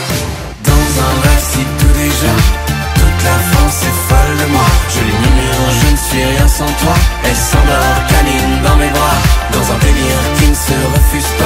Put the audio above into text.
Dans un rêve si tout déjà, toute la France est folle de moi. Je lui murmure, je ne suis rien sans toi. Elle s'endort, câline dans mes bras, dans un délire qui ne se refuse pas.